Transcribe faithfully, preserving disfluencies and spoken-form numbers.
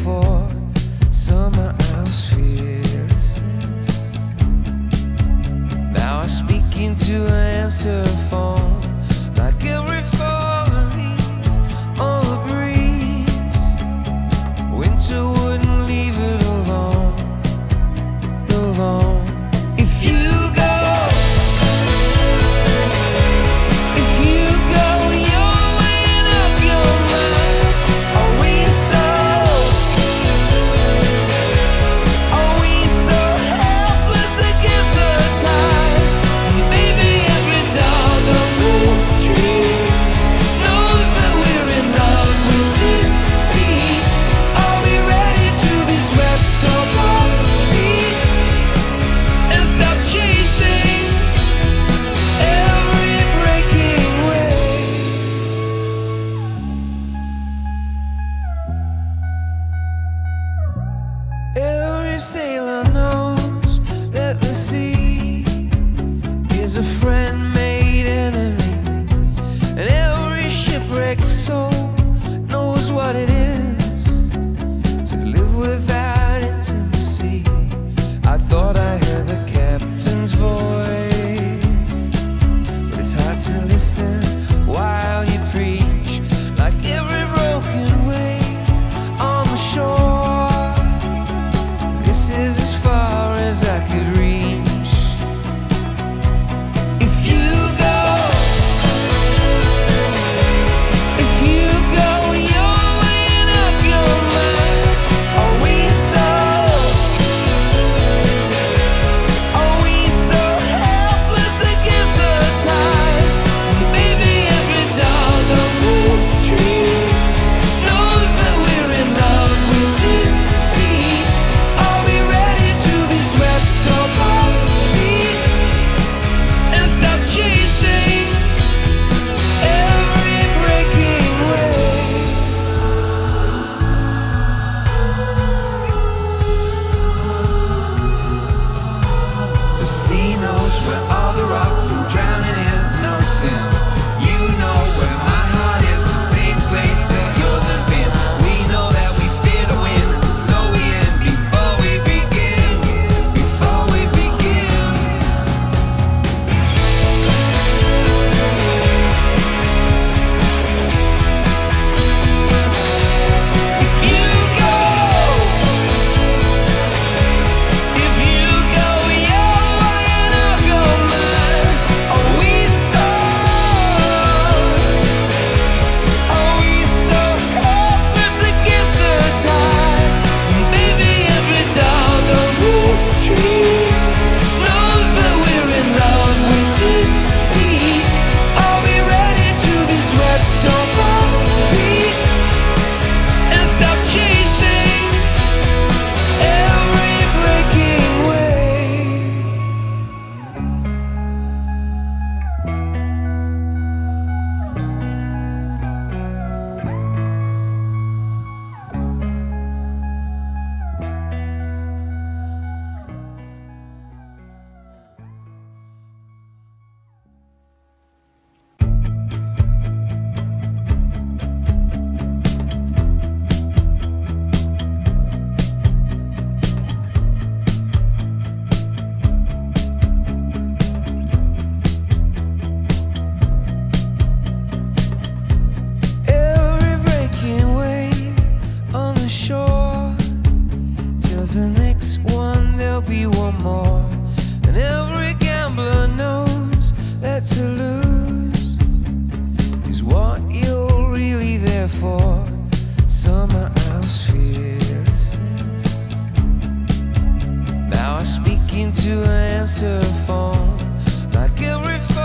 for someone else fearlessness. Now I speak into an answer phone, like every fallen leaf on the breeze. Winter wouldn't leave it alone, alone. If you go, if you go your way and I'll go mine, are we so, are we so helpless against the tide? Maybe every dog on the street knows that we're in love with defeat. Are we ready to be swept off our feet and stop chasing every breaking wave? Every sailor knows that the sea is a friend made enemy, and every shipwrecked soul knows what it is to live without intimacy. I thought I heard the captain's voice, but it's hard to listen while you preach, like every broken wave on the shore. This is as far as I could reach. If you go, if you go your way and I'll go mine, are we so, are we so helpless against the tide? Maybe every dog on the street knows that we're in love with defeat. Are we ready to be swept off our feet and stop chasing every breaking wave? The sea knows where all the rocks and drowning is no sin. You know where my heart is, the same place that yours has been. We know that we fear to win, so we end before we begin, before we begin. If you go, if you go your way and I'll go mine, are we so, are we so helpless against the tide? Maybe every dog on the street knows that we're in love with defeat. Are we ready to be swept off our feet and stop chasing every breaking wave? Every breaking wave on the shore tells the next one there'll be one more. And every gambler knows that to lose is what you're really there for. Someone else fearlessness. Now I speak into an answer phone, like every